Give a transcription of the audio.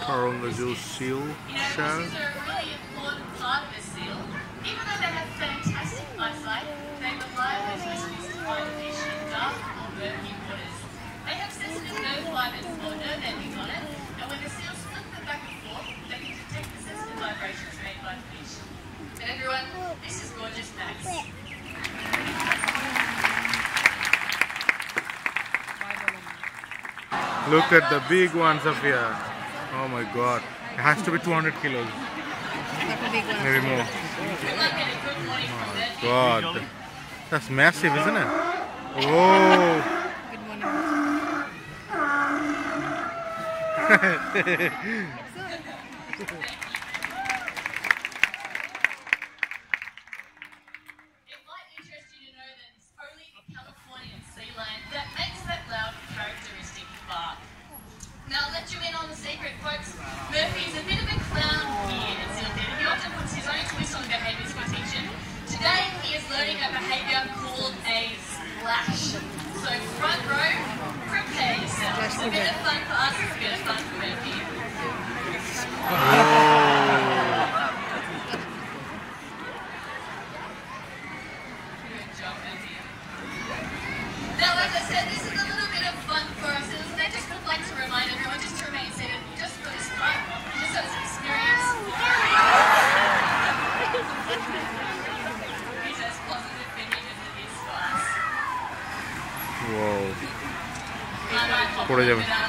Taronga Zoo seal shell. Horses are a really important part of a seal. Even though they have fantastic eyesight, they rely on those listeners to find fish in dark or murky waters. They have sensitive nerve fibers or nerve endings on it, and when the seals flip them back and forth, they can detect the sensitive vibrations made by the fish. And everyone, this is gorgeous Max. Look at the big ones up here. Oh my god. It has to be 200 kilos. Maybe more. Oh my god. That's massive, isn't it? Oh. It might interest you to know that it's only the Californian sea lion that makes that loud characteristic bark. Now, I'll let you in on the secret, folks. Murphy is a bit of a clown here at Seal Theatre. He often puts his own twist on behaviours for teaching. Today, he is learning a behaviour called a splash. So, front row, prepare yourself. It's a bit of fun for us, it's a bit of fun for Murphy. Good job, Murphy. Now, as I said, this is a little bit of fun for us. And I just would like to remind everyone just to remain seated just for this ride, just so it's an experience. He's as positive for him as it is for us. Wow. I might pop Put it a down. bit out